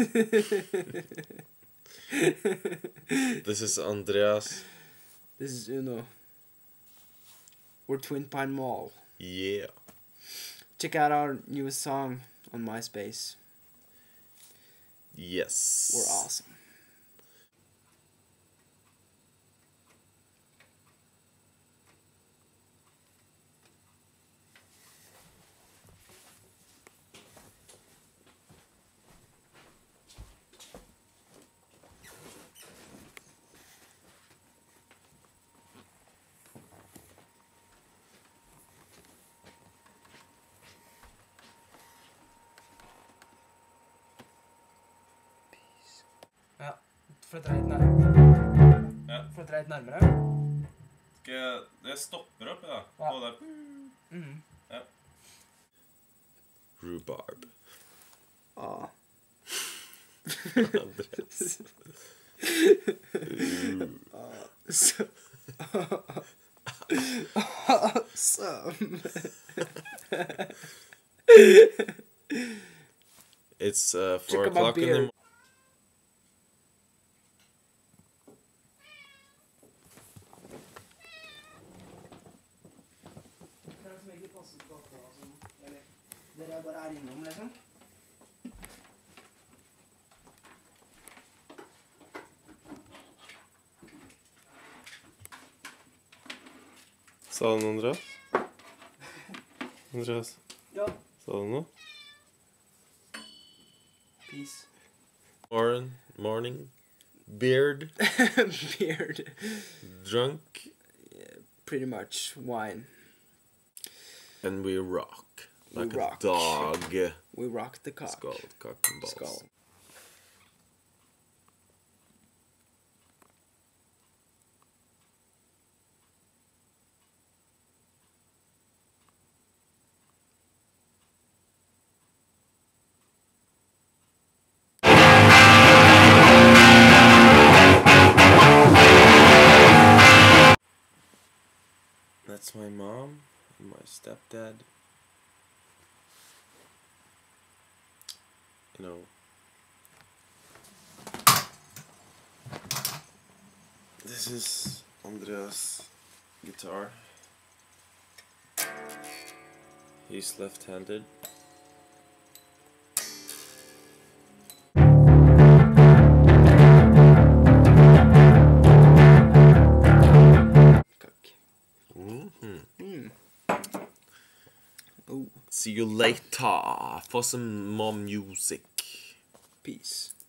This is Andreas. This is Uno. We're Twin Pine Mall. Yeah. Check out our newest song on MySpace. Yes. We're awesome. Ja, flytt deg litt nærmere. Ja. Flytt deg litt nærmere. Skal jeg stopper opp, ja. Ja. På der. Ja. Rhubarb. Ah. Andreas. So awesome. It's 4 Check out my o'clock in the beard. morning. Dere bare er innom, liksom. Sa du noe, Andreas? Andreas, Ja. sa du noe? Peace. Morning. Beard. Beard. Drunk. Pretty much wine. And we rock. We Like rock. a dog. We rock the cock. Skull, cock and balls. Skull. That's my mom and my stepdad. You know, this is Andreas' guitar. He's left-handed. Cock. Mm-hmm. Ooh. See you later for some more music. Peace.